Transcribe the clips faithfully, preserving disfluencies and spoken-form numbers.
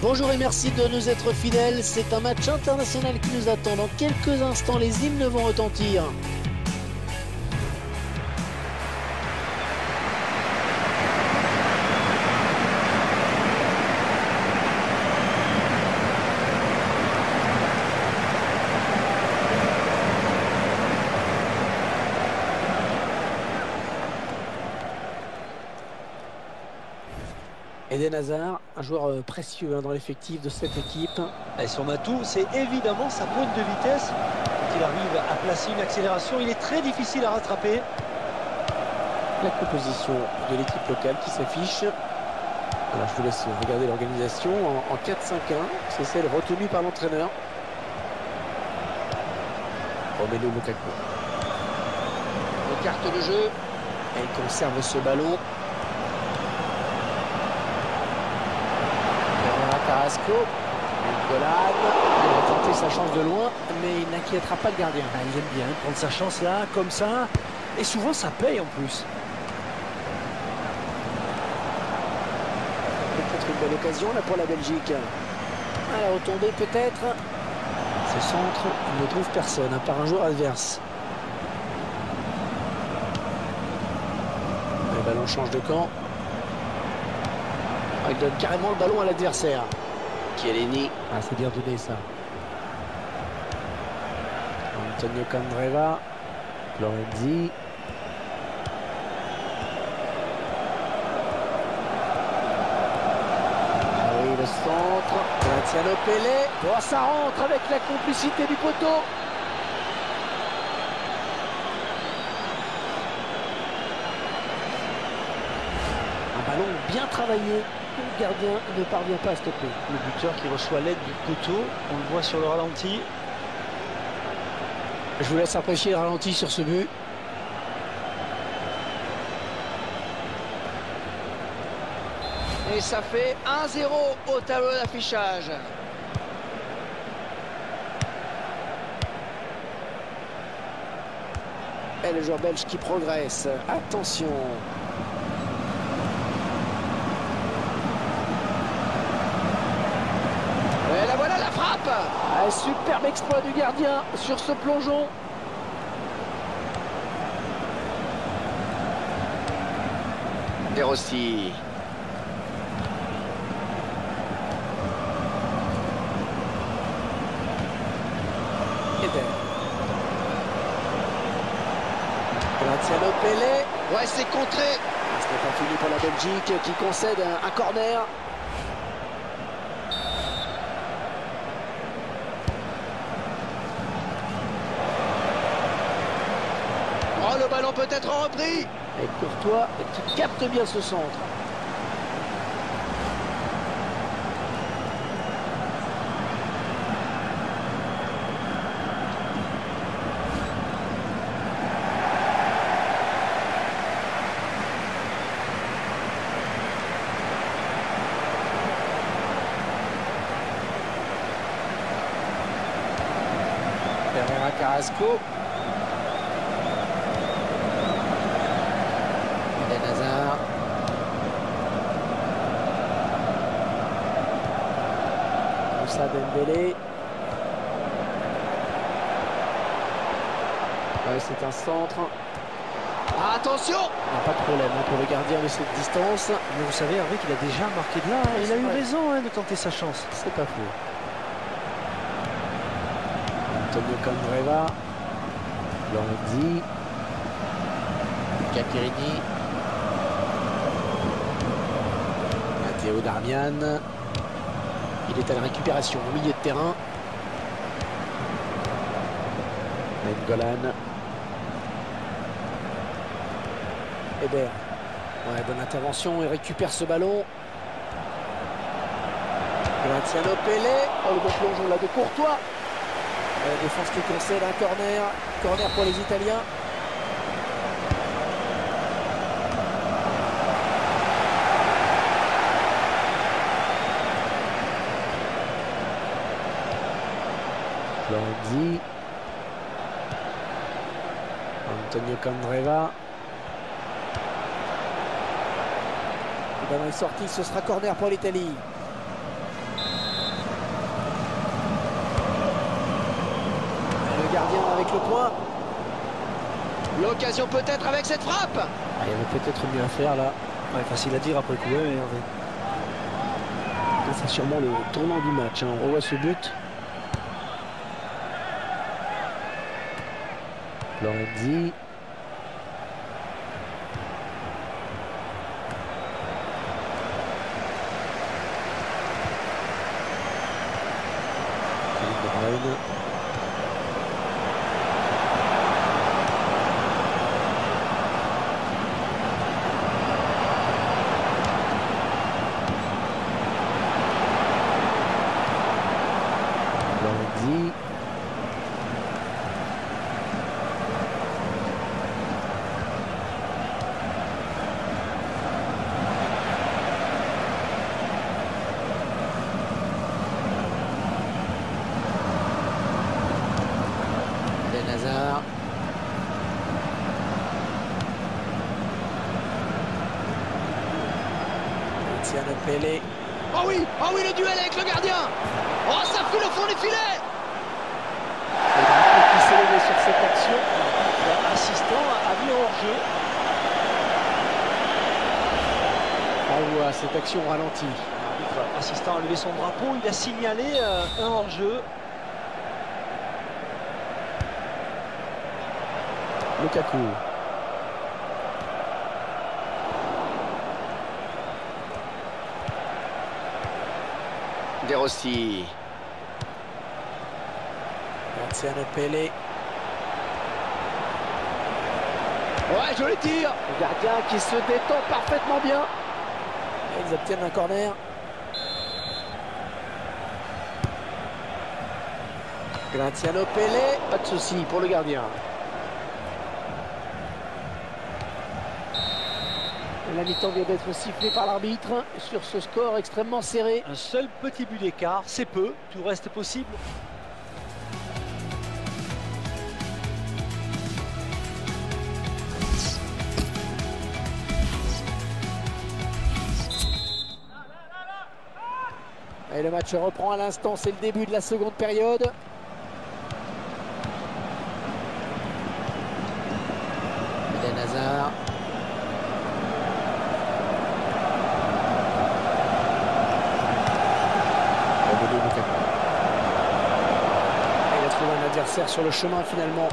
Bonjour et merci de nous être fidèles. C'est un match international qui nous attend. Dans quelques instants, les hymnes vont retentir. Eden Hazard, un joueur précieux hein, dans l'effectif de cette équipe. Et son atout, c'est évidemment sa pointe de vitesse. Quand il arrive à placer une accélération, il est très difficile à rattraper. La composition de l'équipe locale qui s'affiche. Alors je vous laisse regarder l'organisation en, en quatre cinq un. C'est celle retenue par l'entraîneur. Romelu Lukaku. Il écarte le jeu. Et il conserve ce ballon. Carrasco, Golan, il va tenter sa chance de loin, mais il n'inquiétera pas le gardien. Ah, il aime bien prendre sa chance là, comme ça, et souvent ça paye en plus. Peut-être une belle occasion là pour la Belgique. À la retombée peut-être. Ce centre, il ne trouve personne, à part un joueur adverse. Le ballon change de camp. Il donne carrément le ballon à l'adversaire. Chiellini. Ah, c'est bien donné ça. Antonio Candreva. Florenzi. Ah oui, le centre. Graziano Pellè. Oh, ça rentre avec la complicité du poteau. Un ballon bien travaillé. Le gardien ne parvient pas à stopper. Le buteur qui reçoit l'aide du poteau, on le voit sur le ralenti. Je vous laisse apprécier le ralenti sur ce but. Et ça fait un zéro au tableau d'affichage. Et le joueur belge qui progresse. Attention. Et la voilà la frappe. Un superbe exploit du gardien sur ce plongeon. De Rossi. Eden. Graziano Pellè. Ouais, c'est contré. Ce n'est pas fini pour la Belgique qui concède un, un corner. Oh, le ballon peut être repris. Et Courtois, tu captes bien ce centre. Herrera Carrasco. Eden Hazard. Moussa Dembélé. Ouais, c'est un centre. Ah, attention! Pas de problème hein, pour le gardien de cette distance. Mais vous savez, Hervé, qu'il a déjà marqué de là. Hein. Il a eu vrai. raison hein, de tenter sa chance. C'est pas faux. Antonio Candreva. Lorenzi. Capierini. Matteo Darmian. Il est à la récupération au milieu de terrain. Golan. Hébert. Ouais, bonne intervention, il récupère ce ballon. Graziano Pellè. Oh, le bon plongeon là de Courtois. La défense qui concède un corner. Corner pour les Italiens. Florenzi. Antonio Candreva. Le ballon est sorti, ce sera corner pour l'Italie. le gardien avec le point. L'occasion peut-être avec cette frappe. Ah, il y avait peut-être mieux à faire là. Ouais, facile à dire après le coup, ouais, Hervé. C'est sûrement le tournant du match, hein. On revoit ce but. Lorenzi. De Bruyne. Lorenzi. Ben Hazard. Luciano Pelé. Oh oui, oh oui, le duel avec le gardien. Oh, ça fout le fond des filets. Le drapeau qui s'est levé sur cette action. Assistant a mis hors-jeu. On voit cette action ralentie. L'arbitre assistant a levé son drapeau, il a signalé euh, un hors-jeu. Lukaku. De Rossi. Luciano Pelé. Ouais, joli tir. Le gardien qui se détend parfaitement bien. Et ils obtiennent un corner. Luciano Pelé. Pas de souci pour le gardien. La mi-temps vient d'être sifflée par l'arbitre sur ce score extrêmement serré. Un seul petit but d'écart, c'est peu, tout reste possible. Et le match reprend à l'instant, c'est le début de la seconde période. Eden Hazard. Et il a trouvé un adversaire sur le chemin finalement.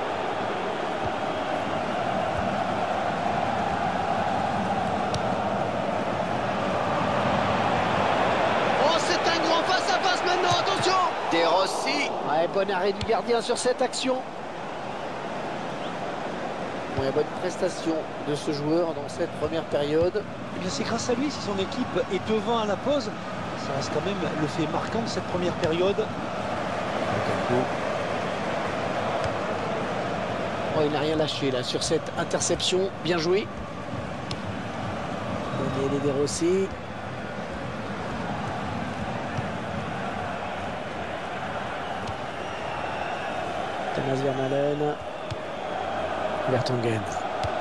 Oh, c'est un grand face-à-face maintenant, attention. De Rossi. Ouais, bon arrêt du gardien sur cette action. Ouais, bonne prestation de ce joueur dans cette première période. Eh bien, c'est grâce à lui si son équipe est devant à la pause. Ça reste quand même le fait marquant de cette première période. Oh, il n'a rien lâché là sur cette interception. Bien joué. Daniel De Rossi. Thomas Vermaelen. Vertonghen.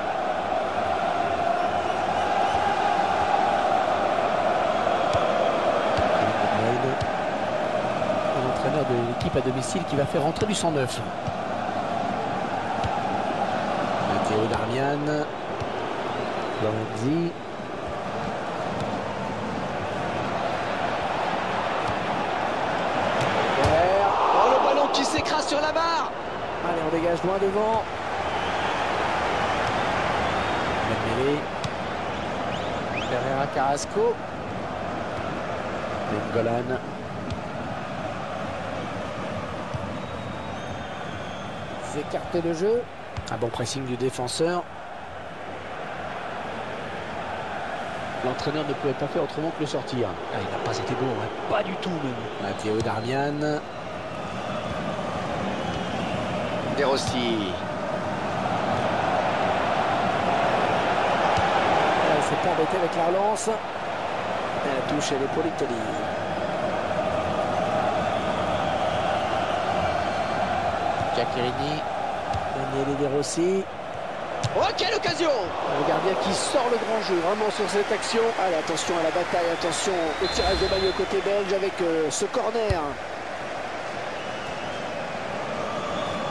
L'entraîneur de l'équipe à domicile qui va faire entrer du cent neuf. Matteo Darmian. Lorenzi. Oh, le ballon qui s'écrase sur la barre. Allez, on dégage loin devant. Dembélé. Ferreira Carrasco. Golan. Ils écartent le jeu. Un bon pressing du défenseur. L'entraîneur ne pouvait pas faire autrement que le sortir. Ah, il n'a pas été bon, hein. Pas du tout même. Matteo Darmian. De Rossi. Il s'est pas embêté avec la relance. Et la touche, elle est pour l'Italie. Giaccherini. Daniele De Rossi. Oh, quelle occasion! Le gardien qui sort le grand jeu vraiment sur cette action. Allez, attention à la bataille, attention au tirage de maillot côté belge avec euh, ce corner.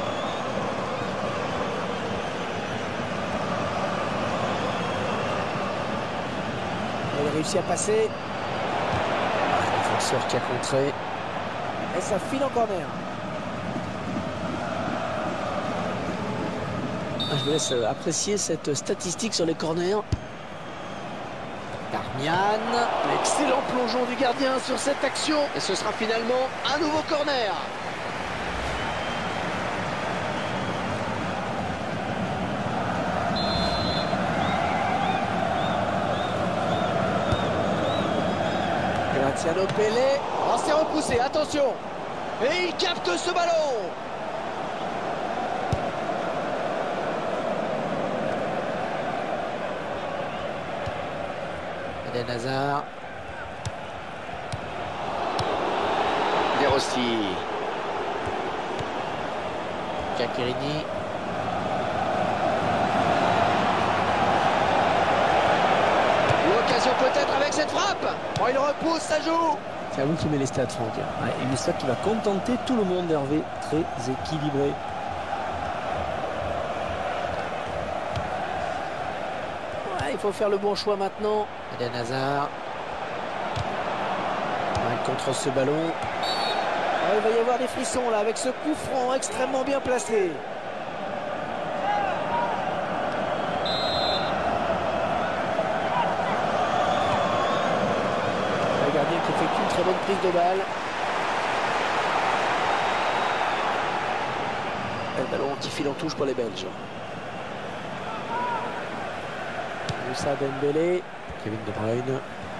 réussi à passer. Ah, défenseur qui a contré. Et ça file en corner. Je vous laisse apprécier cette statistique sur les corners. Darmian, l'excellent plongeon du gardien sur cette action. Et ce sera finalement un nouveau corner. Graziano Pellè. Oh, c'est repoussé, attention. Et il capte ce ballon. Eden Hazard. De Rossi. Giaccherini. L'occasion peut-être avec cette frappe. Oh, il repousse, ça joue. C'est à vous qui met les stats, Franck. Ouais, et une stat qui va contenter tout le monde, Hervé. Très équilibré. Ouais, il faut faire le bon choix maintenant. Eden Hazard. Ouais, contre ce ballon. Ouais, il va y avoir des frissons là avec ce coup franc extrêmement bien placé. Le gardien qui effectue une très bonne prise de balle. Et le ballon qui file en touche pour les Belges. Moussa Dembélé, Kevin De Bruyne.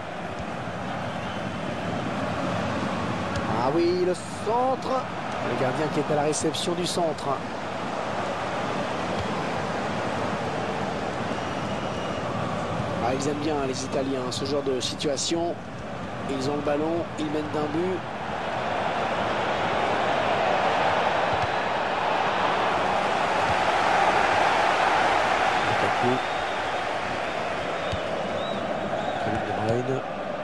Ah oui, le centre. Le gardien qui est à la réception du centre. Ah, ils aiment bien les Italiens ce genre de situation. Ils ont le ballon, ils mènent d'un but. Kevin De Bruyne.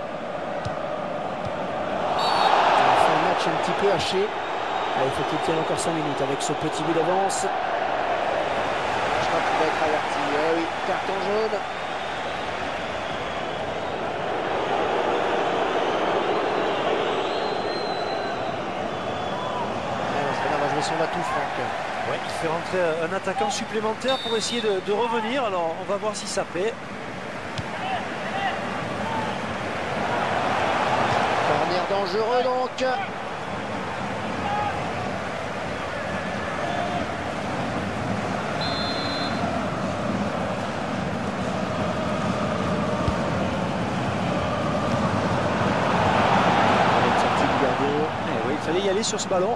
Il fait un match un petit peu haché. Ah, il faut qu'il tienne encore cinq minutes avec ce petit but d'avance. Je crois qu'il va être averti. Eh oui, carton jaune. On va jouer son va-tout, Franck. Ouais, il fait rentrer un attaquant supplémentaire pour essayer de, de revenir. Alors, on va voir si ça paie. Corner dangereux donc. Avec sortie du gardien. Eh oui, il fallait y aller sur ce ballon.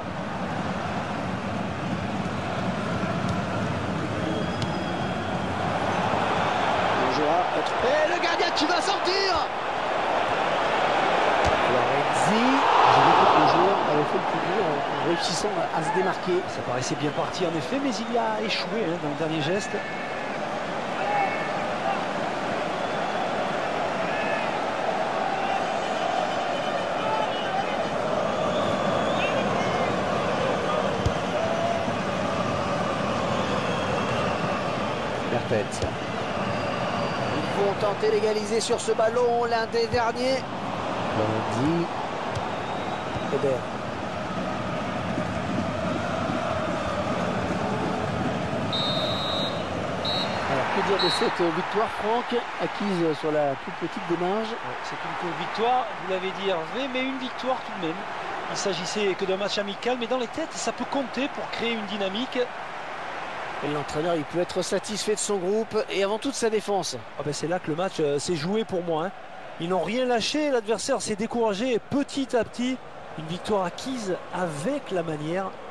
Et le gardien qui va sortir. Lorenzi. J'ai vu que le joueur avait fait le plus dur en, en réussissant à, à se démarquer. Ça paraissait bien parti en effet, mais il y a échoué hein, dans le dernier geste. Perpète. Ils vont tenter d'égaliser sur ce ballon, l'un des derniers. Lorenzi. Hébert. Alors, que dire de cette victoire, Franck, acquise sur la toute petite démarche? C'est une courte victoire, vous l'avez dit Hervé, mais une victoire tout de même. Il s'agissait que d'un match amical, mais dans les têtes, ça peut compter pour créer une dynamique. Et l'entraîneur, il peut être satisfait de son groupe et avant tout de sa défense. Ah ben c'est là que le match euh, s'est joué pour moi. Hein. Ils n'ont rien lâché, l'adversaire s'est découragé et petit à petit, une victoire acquise avec la manière.